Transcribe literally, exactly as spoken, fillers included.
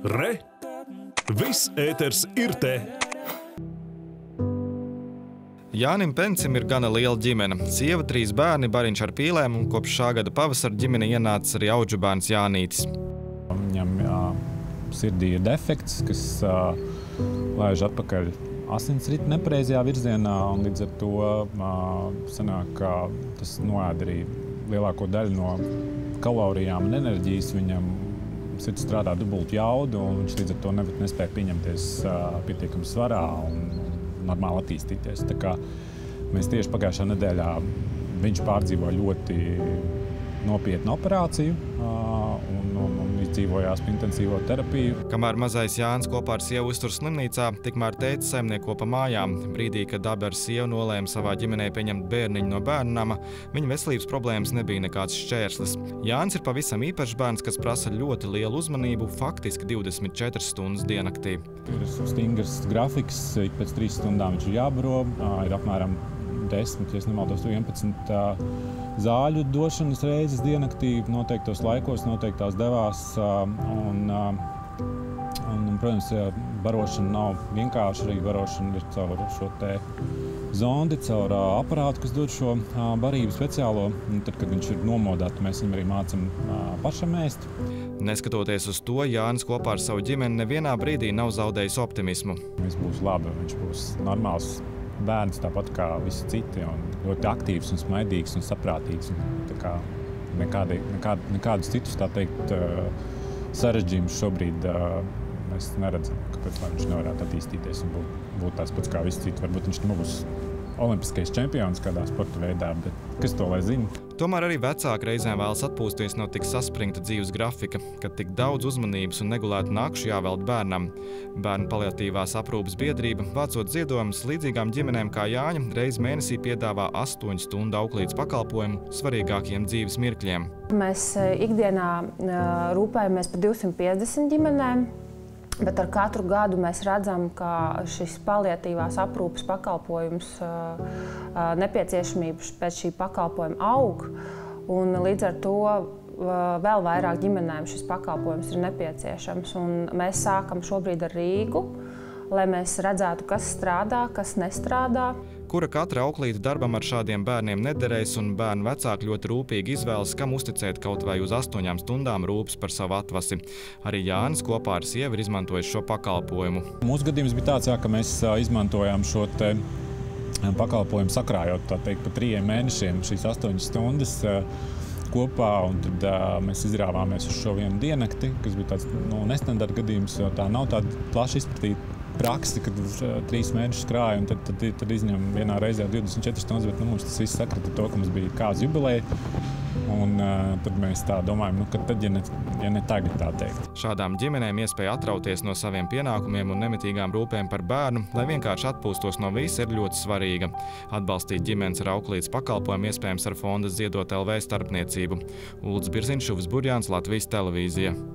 Re! Viss ēters ir te! Jānim Pencim ir gana liela ģimene. Sieva, trīs bērni, bariņš ar pīlēm, un kopš šā gada pavasara ģimene ienācis arī audžu bērns Jānītis. Viņam jā, sirdī ir defekts, kas uh, laiž atpakaļ asinsritu nepareizajā virzienā, un līdz ar to uh, sanāk, ka tas noēd arī lielāko daļu no kalorijām un enerģijas. Viņam sirds strādā dubultu jaudu, un viņš līdz ar to nespēja pieņemties uh, pietiekami svarā un, un normāli attīstīties. Tā kā mēs tieši pagājušā nedēļā viņš pārdzīvoja ļoti nopietnu operāciju uh, un, un, un izdzīvojās intensīvo terapiju. Kamēr mazais Jānis kopā ar sievu uztur slimnīcā, tikmēr tētis saimnieko pa mājām. Brīdī, kad abi ar sievu nolēma savā ģimenē pieņemt bērniņu no bērnnama, viņa veselības problēmas nebija nekāds šķērslis. Jānis ir pavisam īpašs bērns, kas prasa ļoti lielu uzmanību, faktiski divdesmit četras stundas diennaktī. Ir stingrs grafiks, ik pēc trīs stundām viņš ir jābaro, ir apmēram desmit, ja nemaldos, vienpadsmit zāļu došanas reizes diennaktī, noteiktos laikos, noteiktās devās. Un, un, protams, barošana nav vienkārši, arī barošana ir caur šo te zondi, caur aparātu, kas dod šo barību speciālo. Un tad, kad viņš ir nomodāts, mēs viņam arī mācam pašam ēst. Neskatoties uz to, Jānis kopā ar savu ģimeni nevienā brīdī nav zaudējis optimismu. Viņš būs labi, viņš būs normāls bērns, tāpat kā visi citi, un ļoti aktīvs un smaidīgs un saprātīgs. Un tā kā nekādi, nekādi, nekādus citus, tā teikt, sarežģījumus šobrīd mēs neredzam, kāpēc viņš nevarētu attīstīties un būt, būt tāds pats kā visi citi. Varbūt viņš nebūs olimpiskais čempions kādā sporta veidā, bet kas to lai zina? Tomēr arī vecāki reizēm vēlas atpūsties no tik saspringta dzīves grafika, kad tik daudz uzmanības un negulētu nakšu jāvelt bērnam. Bērnu paliatīvās aprūpes biedrība, vācot ziedojumus līdzīgām ģimenēm kā Jāņa, reiz mēnesī piedāvā astoņu stundu auklītes pakalpojumu svarīgākiem dzīves mirkļiem. Mēs ikdienā rūpējamies par divsimt piecdesmit ģimenēm. Bet ar katru gadu mēs redzam, ka šis paliatīvās aprūpes pakalpojums, nepieciešamības pēc šī pakalpojuma aug, un līdz ar to vēl vairāk ģimenēm šis pakalpojums ir nepieciešams. Un mēs sākam šobrīd ar Rīgu, lai mēs redzētu, kas strādā, kas nestrādā. Kura katra auklīte darbam ar šādiem bērniem nederēs, un bērnu vecāki ļoti rūpīgi izvēlas, kam uzticēt kaut vai uz astoņām stundām rūpes par savu atvasi. Arī Jānis kopā ar sievu ir izmantojis šo pakalpojumu. Mūsu gadījums bija tāds, jā, ka mēs izmantojām šo te pakalpojumu sakrājot, tā teikt, pa trījiem mēnešiem šīs astoņas stundas kopā, un tad mēs izrāvāmies uz šo vienu diennakti, kas bija tāds nu, nestandarta gadījums, jo tā nav tāda plaši izplatīta praksi, kad trīs mēnešus krāja, un tad, tad, tad izņem vienā reizē divdesmit četras stundas, bet nu, mums tas viss sakrita to, ka mums bija kāzu jubileja, un uh, tad mēs tā domājam, nu, ka tad, ja ne, ja ne tagad tā teikt. Šādām ģimenēm iespēja atrauties no saviem pienākumiem un nemitīgām rūpēm par bērnu, lai vienkārši atpūstos no visa, ir ļoti svarīga. Atbalstīt ģimenes ar auklītes pakalpojumu iespējams ar fonda Ziedot L V starpniecību. Ulds Birziņš, Šuvs Burjāns, Latvijas televīzija.